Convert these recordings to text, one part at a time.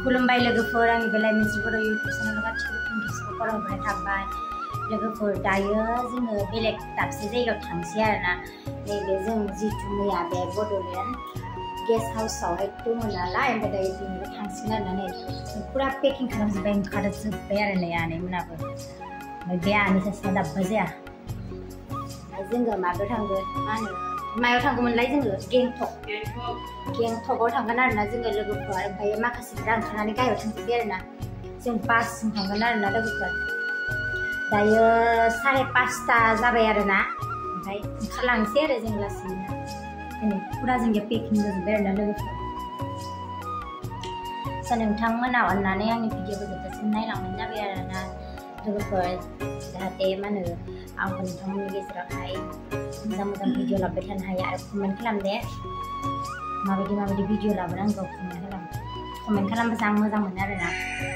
खुलुमबाय लोगोफोर आंनि बेलाय मोनसे बर' इउटुब चेनेल गासिबो थेंकिउसखौ फरायहरनाय थाबाय लोगोफोर दायो जोङो बेलेग दाबसे जायगायाव थांसै आरोना नैबे जों जितु मैया बे बड'लेण्ड गेस्ट हाउसआवहाय दङ नालाय ओमफ्राय दायो बेनिफ्राय थांसिगोन आरोना नै फुरा पेकिं खालामजोब्बाय ओंखारजोब्बाय आरो नै आनैमोनाबो ओमफ्राय बे आनै सासेना दाबो जाया जोङो माबायाव थांगोन मा होनो मायाव थांगौमोनलाय जोङो गेंटकआव थांगोन आरोना जोङो लोगोफोर ओमफ्राय माखासेफ्रा ओंखारनानै गाहायाव थांजोब्बाय आरोना जों बासजों थांगोन आरोना लोगोफोर दायो 5:30 जाबाय आरोना ओमफ्राय ओंखारलांसै आरो जों लासैनो दिनै फुरा जोंनिया पेकिं जाजोब्बाय आरोना लोगोफोर नोंथांमोना अननानै आंनि भिडिअखौ जोबजासिम नायलांबानो जाबाय आरोना लोगोफोर जाहाथे मा होनो आंबो नोंथांमोननि गेजेरावहाय मोजां मोजां भिडिअ लाबोबाय थानो हायो आरो कमेन्ट खालाम दे माबायदि भिडिअ लाबोनांगौ कमेन्ट खालामबासो आं मोजां मोनो आरोना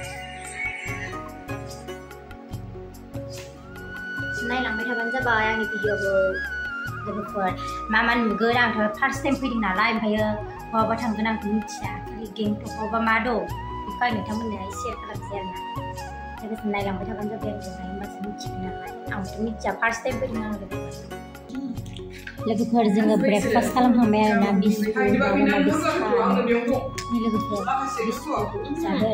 नायलांबाय थाबानो जाबाय आंनि भिडिअखौ लोगोफोर मा नुगोन आंथ' फार्स्ट टाइम फैदों नालाय ओमफ्रायो बहाबा थांगोन आंथ' मिथिया खालि गेंटकआवबा मा दं बेखौ आं नोंथांमोननोहाय शेयार खालामसै आरोना लोगोसे नायलांबाय थाबानो जाबाय आंजोंहाय होमबासो मिथिगोन नालाय आंथ' मिथिया फार्स्ट टाइम फैदों आं लोगोफोर जोङो ब्रेकफास्ट खालामखांबाय आरोना बिस्कुट माबा माबि साहानि लोगोफोर बिस्कुट जादो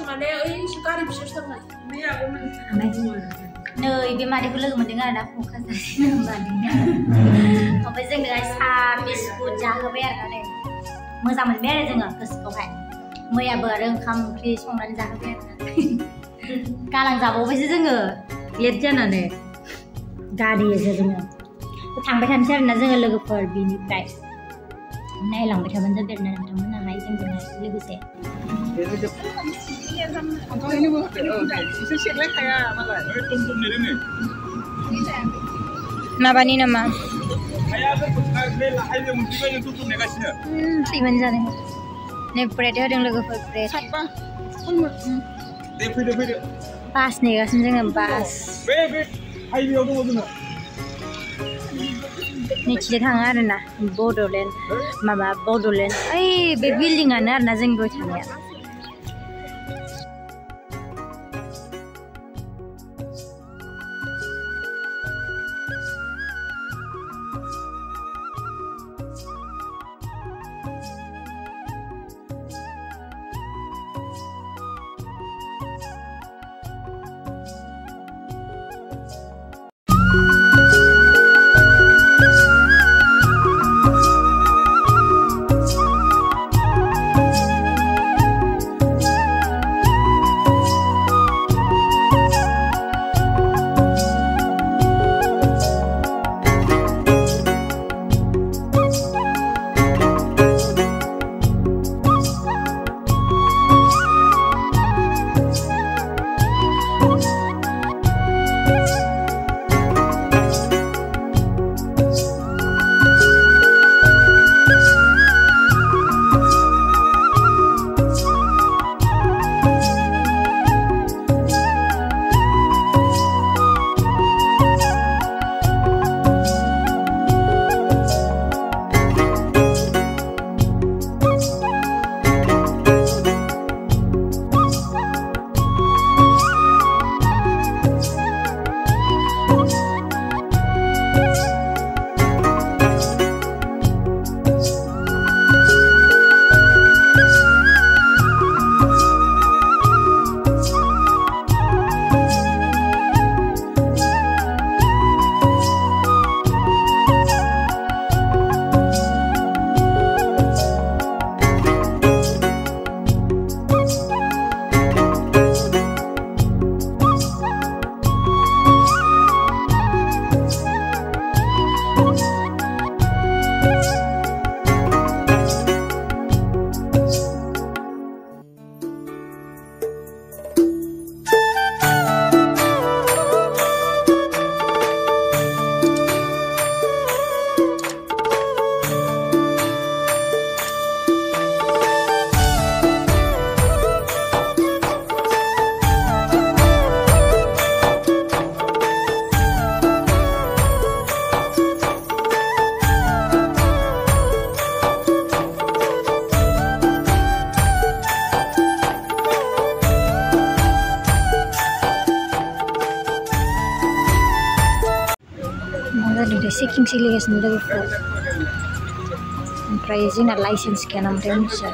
आरोना नै बे मादैखौ लोगो मोनदों आरोना क'क्राझारनि मादैया ओमफ्राय जोंनोहाय साहा बिस्कुट जाहोबाय आरोना नै मोजां मोनबाय आरो जोङो गोसोखौहाय मैयाबो आरो ओंखाम ओंख्रि संनानै जाहोबाय आरोना गालांजाबावबायसो जोङो लेट जानानै गारिजों जोङो थांबाय थानोसै आरोना जोङो लोगोफोर बिनिफ्राय नायलांबाय थाबानो जाबाय आरोना नोंथांमोनाहाय जोंजोंहाय लोगोसे माबानि नामा फैबानो जादों नै ब्रेड होदों लोगोफोर ब्रेड बास नेगासिनो जोङो बास नैथिजों थाङो आरोना बड'लेण्ड ओइ बे बिल्डिंआनो आरोना जों दहाय थानाया चेकिं सोलिगासिनो लोगोफोर ओमफ्राय जोंना लाइसेन्स गैया नामाथाय मिथिया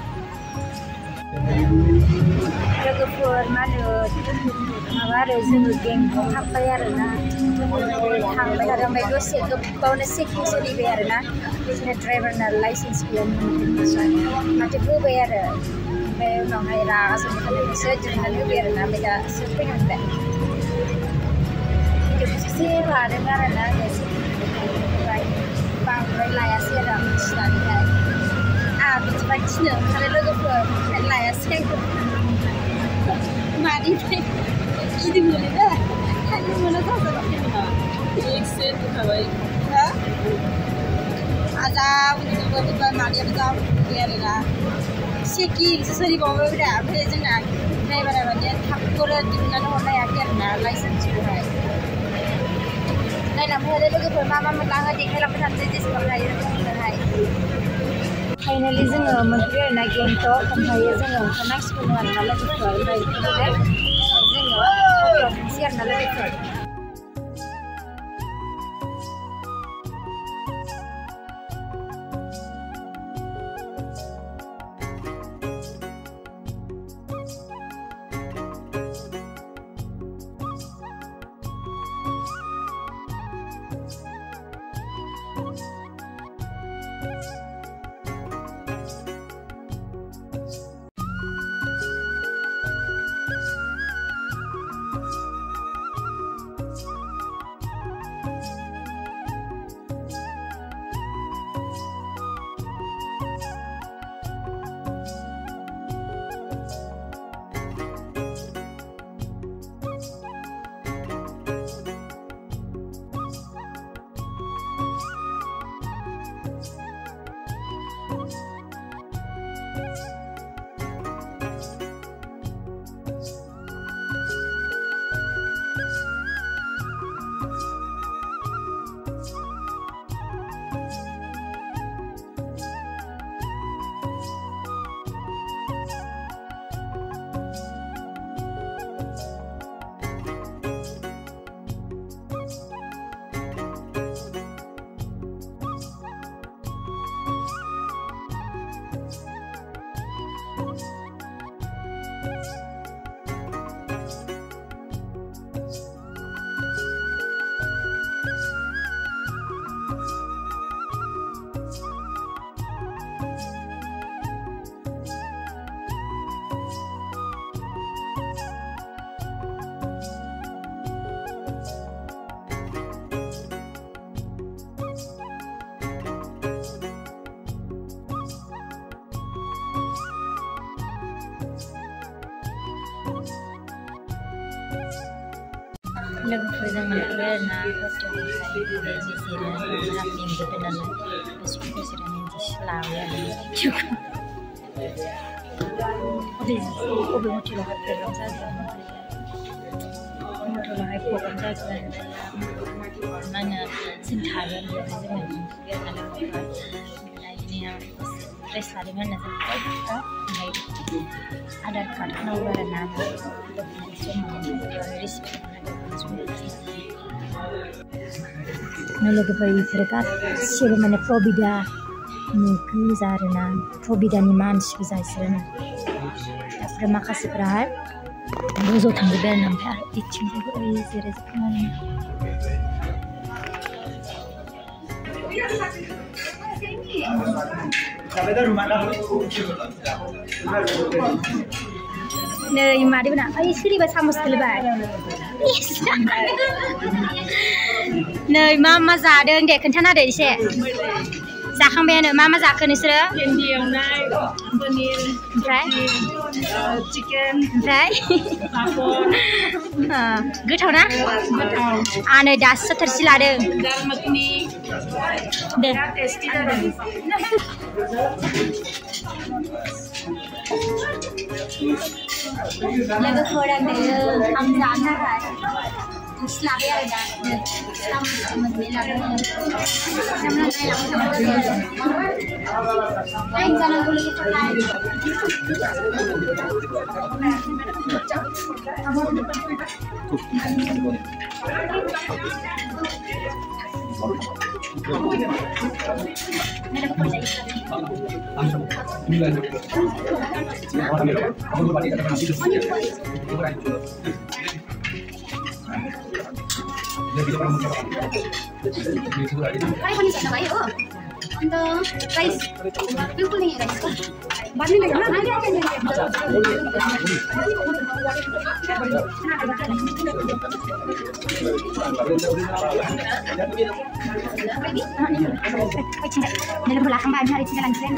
लोगोफोर मा होनो माबा आरो जोङो गेंटक हाबबाय आरोना थांबाय थादों ओमफ्राय दसे गोबावनो चेकिं सोलिबाय आरोना जोंना ड्राइभारना लाइसेन्स गैयामोन माथो होबाय आरो ओमफ्राय उनावहाय रागा जोंनानैसो दिहुननानै होबाय आरोना ओमफ्य दासो फैनो मोनबाय भिडिअखौसो लादों आरोना ओमफ्राय बांद्राय लायासै आरो आं मिथिनानैहाय बिदिबा थिनो ओंखारो लोगोफोर ओंखायनो लायासै मानिफ्राय गिदिंनो दा थांनो मोना जाबाय आजा उन्दुबोबाय मादैयाबो जा उन्दुबाय आरोना चेकिंसो सोलिबावबाय ब्रा ओमफ्राय जोंना ड्राइभारा माने थाबखौनो दिहुननानै हरनो हायाखै आरोना लाइसेन्सखौहाय नायलांबाय लोगोफोर मा मोनलाङो देखायलांबाय थानोसै जेसेबां हायो जोंनोहाय फाइनालि जोङो मोनफैबाय आरोना गेंटक ओमफ्राय जोङो ओंखारनांसिगौमोन आरोना लोगोफोर ओमफ्राय जोङो थांसै आरोना लोगोफोर लोगोफोरजों मोनफैबाय आरोना हस्टेलनिफ्राय बेबायदि जिरायनानै जोंहा मेंबोबाय नालाय बे समखौ जिरायनानै इदि लाबाय आरो बबे हटेलावहाय प्रग्राम जागोन हटेलावहाय प्रग्राम जागोन मा होनो जों थागोन बेवहाय जोङो मोनफैबाय आरोना लोगोफोर ओमफ्राय बिदिनो ड्रेस लादोंमोन आरो जों ओमफ्राय आधार कार्ड होनांगौ आरोना रिसिप्ट लोगोफोर बिसोरो गासिबो माने प्रबिदा गोजा आरोना प्रबिदानि मानसि गोजा बिसोरो ओमफ्राय माखासेफोराहाय गोजौआव थांजोब्बाय आरोना ओमफ्राय आरो बिथिंजायबो ओरै जिरायजोबखांनानै नै मादैमोना ओइ सोरनिबा सामस गोलैबाय नै मा जादों दे खोन्थाना होदो एसे जाखांबायानो मा जाखो नोंसोरो ओमफ्राय चिकेन ओमफ्राय गोथाव ना आनै दासो थोरसि लादों दे लोगोफोर आं दायो ओंखाम जानो थाखाय थोरसि लाबाय आरोना मोननै लादों टाइम जानांगौ लोगोफोरलाय पनि छैन भाइ हो अन्त प्राइस बिल्कुल नै राइस बाँड्ने लाग्यो Nila pula kang bahan hari jalan tren.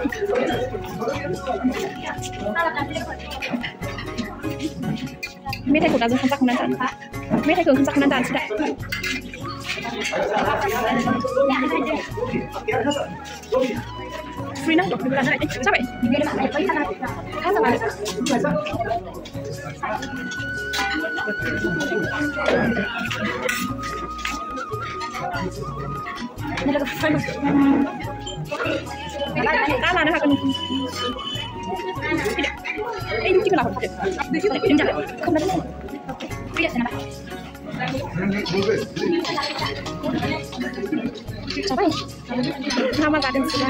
Mete ko langsung sampai kunan tanpa. Mete ko sampai kunan tanpa sudah. Free nang dok bulan hari. Sampai. Dia dah makan apa sana. Kan sama. Nila ko free. Kala na kan. Ini juga lah. Ini jalan. Kamu dah. Lihat sana. Coba ya. Nama badan sudah.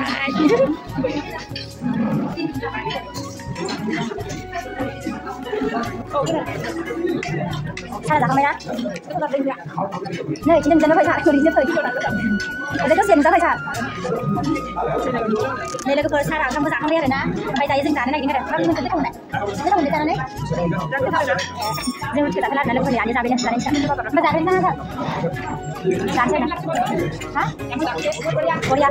Sao là kamera? Này, chị đừng dẫn nó phải xả, tôi đi nhấp tới. Ở đây có xiên ra phải xả. Đây là cái sao nào trong cái không biết rồi nè. Bây giờ dừng giá này thì này, bao nhiêu cái thùng này. Cái thùng này ra đấy. Dừng cái là nó phải ăn ra bên này. Mà giá bên nào thôi? Giá trên nào? Hả? Korea.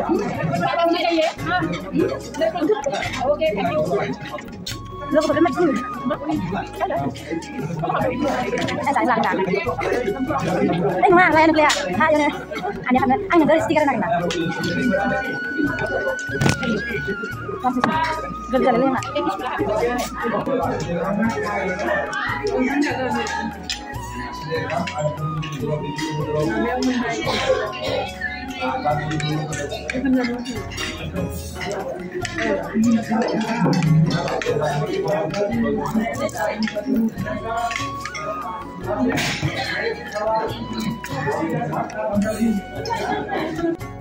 Ok, thank you. Lo có phải mất gì? Giải làm cả. Đây mà lại được liền. Ha cho nên. Anh đừng có sticker này mà. Gần gần lên mà. Thank you.